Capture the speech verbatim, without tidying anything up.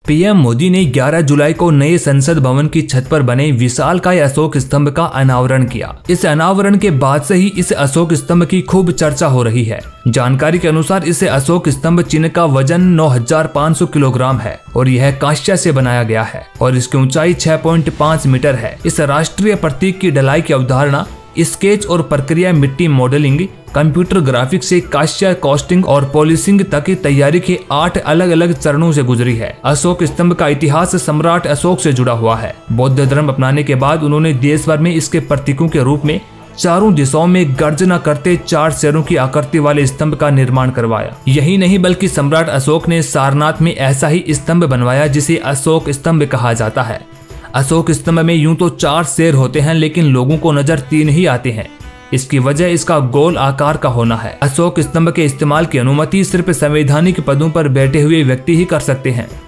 PM Modi ने ग्यारह जुलाई को नए संसद भवन की छत पर बने विशालकाय अशोक स्तंभ का अनावरण किया। इस अनावरण के बाद से ही इस अशोक स्तंभ की खूब चर्चा हो रही है। जानकारी के अनुसार इस अशोक स्तंभ चिन्ह का वजन नौ हजार पाँच सौ किलोग्राम है और यह कांस्य से बनाया गया है और इसकी ऊंचाई छह पॉइंट पाँच मीटर है। इस राष्ट्रीय प्रतीक की ढलाई की अवधारणा स्केच और प्रक्रिया मिट्टी मॉडलिंग, कंप्यूटर ग्राफिक्स से कांस्य कास्टिंग और पॉलिशिंग तक की तैयारी के आठ अलग अलग चरणों से गुजरी है। अशोक स्तंभ का इतिहास सम्राट अशोक से जुड़ा हुआ है। बौद्ध धर्म अपनाने के बाद उन्होंने देश भर में इसके प्रतीकों के रूप में चारों दिशाओं में गर्जना करते चार शेरों की आकृति वाले स्तंभ का निर्माण करवाया। यही नहीं बल्कि सम्राट अशोक ने सारनाथ में ऐसा ही स्तंभ बनवाया जिसे अशोक स्तंभ कहा जाता है। अशोक स्तंभ में यूं तो चार शेर होते हैं लेकिन लोगों को नजर तीन ही आते हैं। इसकी वजह इसका गोल आकार का होना है। अशोक स्तंभ के इस्तेमाल की अनुमति सिर्फ संवैधानिक पदों पर बैठे हुए व्यक्ति ही कर सकते हैं।